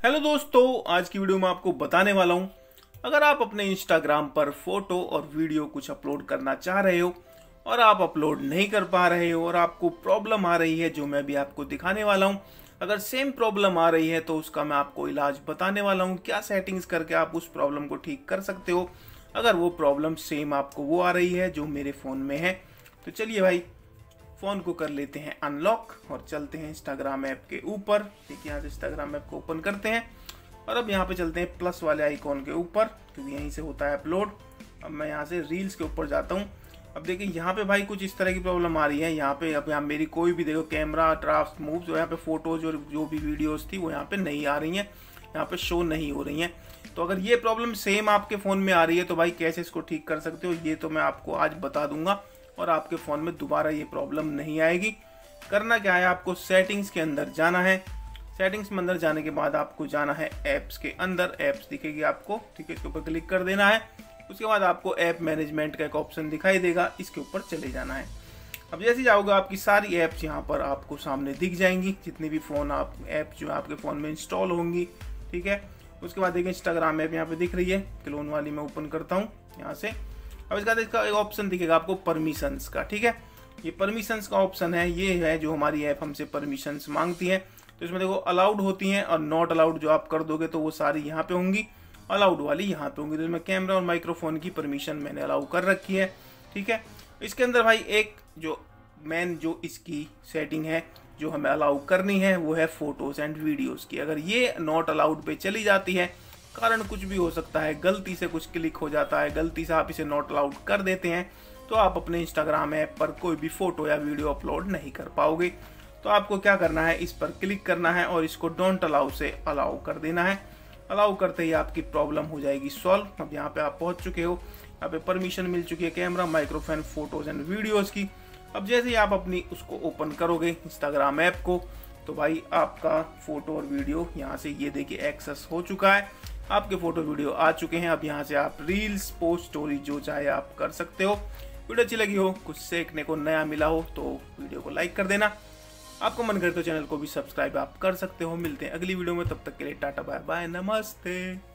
Hello दोस्तों, आज की वीडियो में आपको बताने वाला हूं, अगर आप अपने इंस्टाग्राम पर फोटो और वीडियो कुछ अपलोड करना चाह रहे हो और आप अपलोड नहीं कर पा रहे हो और आपको प्रॉब्लम आ रही है, जो मैं भी आपको दिखाने वाला हूं। अगर सेम प्रॉब्लम आ रही है तो उसका मैं आपको इलाज बताने वाला हूं, क्या सेटिंग्स करके आप उस प्रॉब्लम को ठीक कर सकते हो अगर वो प्रॉब्लम सेम आपको वो आ रही है जो मेरे फ़ोन में है। तो चलिए भाई, फ़ोन को कर लेते हैं अनलॉक और चलते हैं इंस्टाग्राम ऐप के ऊपर। देखिए, यहाँ से इंस्टाग्राम ऐप को ओपन करते हैं और अब यहाँ पे चलते हैं प्लस वाले आइकॉन के ऊपर, क्योंकि यहीं से होता है अपलोड। अब मैं यहाँ से रील्स के ऊपर जाता हूँ। अब देखिए, यहाँ पे भाई कुछ इस तरह की प्रॉब्लम आ रही है। यहाँ पे अब यहाँ मेरी कोई भी देखो कैमरा ड्राफ्ट मूव्स, यहाँ पे फोटोज और जो भी वीडियोस थी वो यहाँ पे नहीं आ रही हैं, यहाँ पे शो नहीं हो रही हैं। तो अगर ये प्रॉब्लम सेम आपके फ़ोन में आ रही है तो भाई कैसे इसको ठीक कर सकते हो, ये तो मैं आपको आज बता दूंगा और आपके फ़ोन में दोबारा ये प्रॉब्लम नहीं आएगी। करना क्या है, आपको सेटिंग्स के अंदर जाना है। सेटिंग्स में अंदर जाने के बाद आपको जाना है ऐप्स के अंदर। ऐप्स दिखेगी आपको, ठीक है, इसके ऊपर क्लिक कर देना है। उसके बाद आपको ऐप मैनेजमेंट का एक ऑप्शन दिखाई देगा, इसके ऊपर चले जाना है। अब जैसे जाओगे आपकी सारी ऐप्स यहाँ पर आपको सामने दिख जाएंगी, जितनी भी फ़ोन आप ऐप जो आपके फ़ोन में इंस्टॉल होंगी, ठीक है। उसके बाद देखिए इंस्टाग्राम ऐप यहाँ पे दिख रही है, क्लोन वाली मैं ओपन करता हूँ यहाँ से। अब इसका एक ऑप्शन दिखेगा आपको परमिशंस का, ठीक है। ये परमिशंस का ऑप्शन है, ये है जो हमारी ऐप हमसे परमिशंस मांगती है। तो इसमें देखो अलाउड होती हैं और नॉट अलाउड जो आप कर दोगे तो वो सारी यहाँ पे होंगी, अलाउड वाली यहाँ पे होंगी। तो इसमें कैमरा और माइक्रोफोन की परमिशन मैंने अलाउ कर रखी है, ठीक है। इसके अंदर भाई एक जो मेन जो इसकी सेटिंग है जो हमें अलाउ करनी है वो है फोटोज एंड वीडियोस की। अगर ये नॉट अलाउड पे चली जाती है, कारण कुछ भी हो सकता है, गलती से कुछ क्लिक हो जाता है, गलती से आप इसे नॉट अलाउड कर देते हैं, तो आप अपने इंस्टाग्राम ऐप पर कोई भी फोटो या वीडियो अपलोड नहीं कर पाओगे। तो आपको क्या करना है, इस पर क्लिक करना है और इसको डोंट अलाउ से अलाउ कर देना है। अलाउ करते ही आपकी प्रॉब्लम हो जाएगी सॉल्व। अब यहाँ पे आप पहुँच चुके हो, यहाँ पे परमिशन मिल चुकी है camera, microphone, photos and videos की। अब जैसे ही आप अपनी उसको ओपन करोगे इंस्टाग्राम ऐप को, तो भाई आपका फोटो और वीडियो यहाँ से ये देखिए एक्सेस हो चुका है। आपके फोटो वीडियो आ चुके हैं। अब यहाँ से आप रील्स, पोस्ट, स्टोरी जो चाहे आप कर सकते हो। वीडियो अच्छी लगी हो, कुछ सीखने को नया मिला हो तो वीडियो को लाइक कर देना। आपको मन करे तो चैनल को भी सब्सक्राइब आप कर सकते हो। मिलते हैं अगली वीडियो में, तब तक के लिए टाटा बाय बाय, नमस्ते।